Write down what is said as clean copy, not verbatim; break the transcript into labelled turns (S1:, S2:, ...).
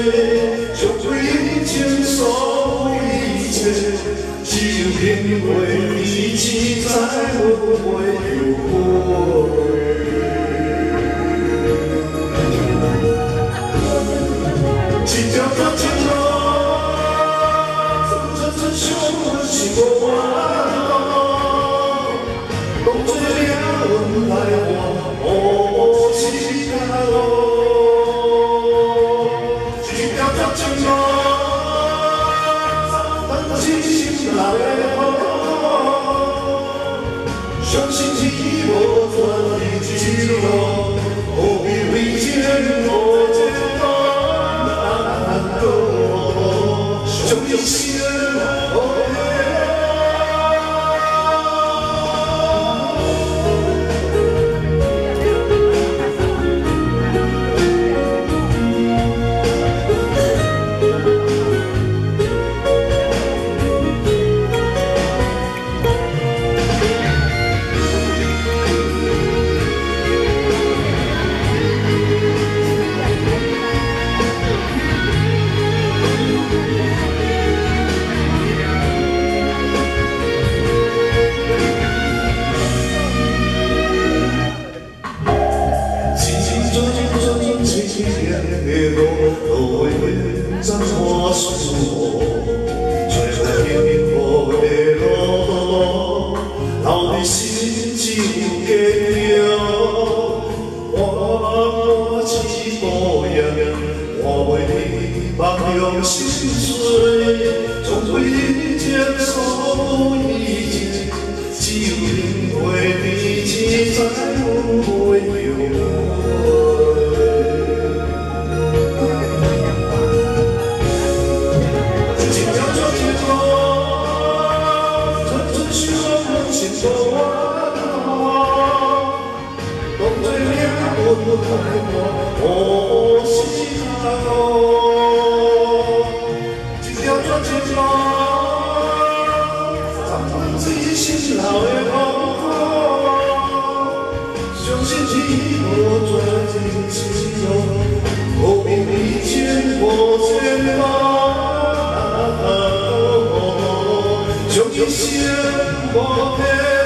S1: 将归情所有一切，只有因为你只知阮袂后悔。一条条情路，真相是无法度，当作了阮来换无时间路。一条条情路，咱真心来好，相信天无转的之路，何必为情无情路？将一生付给。路会怎么说？最后幸福的路，留在心只有计较。我只孤雁，换袂去梦中心碎，从归情所以前，只有因为你只知阮袂后悔。我是他路，一条条情路，咱真心留的好，相信天无绝情之路，何必为情无情路？将一生付给。